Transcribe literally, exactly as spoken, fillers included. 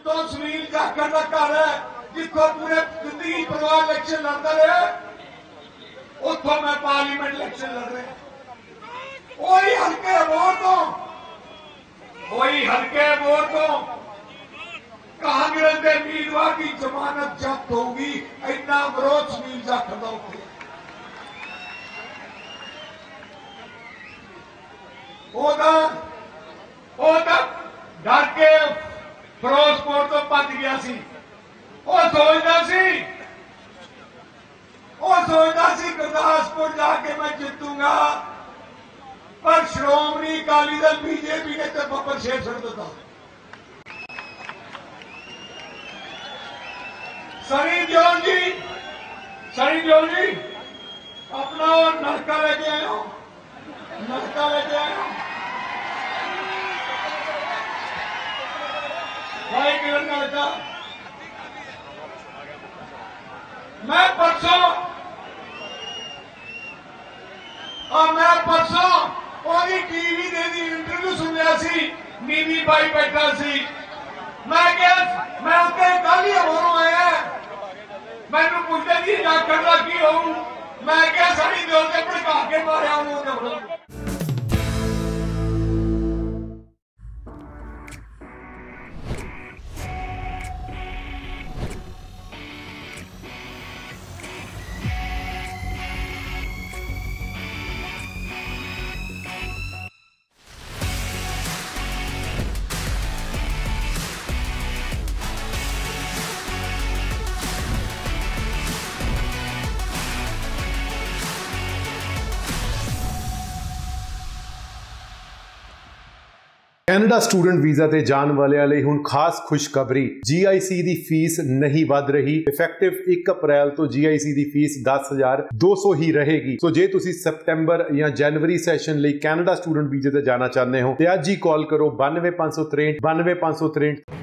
जितों सुनील जाखड़ का घर है, जितों पूरे जिंदगी परिवार इलेक्शन लड़ता रहा, उतों मैं पार्लीमेंट इलेक्शन लड़ रहा। वही हल्के वोट तो वही हल्के वोट तो कांग्रेस के उम्मीदवार की जमानत जब्त होगी। इतना विरोध सुनील जाखड़ का उठे। डर के फिरोजपुर तो भज गया सी। वो सोचता सी वो सोचता सी गुरदासपुर जाके मैं जीतूंगा, पर श्रोमणी अकाली दल बीजेपी ने तो बब्बर शेर छड़ दिता। सनी देओल जी सनी देओल जी अपना वो नलका लेके आए हो, नलका लेके आए हो भाई किरण नलका। मैं परसों और मैं परसों ओदी टीवी दे दी इंटरव्यू सुन लिया सी। नीवी भाई बैठा सी। मैं क्या मैं उसके कल ही होरों आया, मैनू पूछते जी जाखड़ का की होऊं, मैं क्या सनी देओल के भड़का के मारिया हूं। कैनेडा स्टूडेंट वीज़ा ਤੇ ਜਾਣ ਵਾਲਿਆਂ ਲਈ ਹੁਣ ਖਾਸ ਖੁਸ਼ਖਬਰੀ। ਜੀ ਆਈ ਸੀ ਦੀ ਫੀਸ ਨਹੀਂ ਵੱਧ ਰਹੀ। ਇਫੈਕਟਿਵ ਇੱਕ ਅਪ੍ਰੈਲ ਤੋਂ ਜੀ ਆਈ ਸੀ ਦੀ ਫੀਸ ਦਸ ਹਜ਼ਾਰ ਦੋ ਸੌ ਹੀ ਰਹੇਗੀ। ਸੋ ਜੇ ਤੁਸੀਂ ਸਤੰਬਰ ਜਾਂ ਜਨਵਰੀ ਸੈਸ਼ਨ ਲਈ ਕੈਨੇਡਾ ਸਟੂਡੈਂਟ ਵੀਜ਼ੇ ਤੇ ਜਾਣਾ ਚਾਹੁੰਦੇ ਹੋ ਤੇ ਅੱਜ ਹੀ ਕਾਲ ਕਰੋ ਬਾਨਵੇਂ ਪੰਜ ਸੌ ਤਰੇਹਠ ਬਾਨਵੇਂ ਪੰਜ ਸੌ ਤਰੇਹਠ।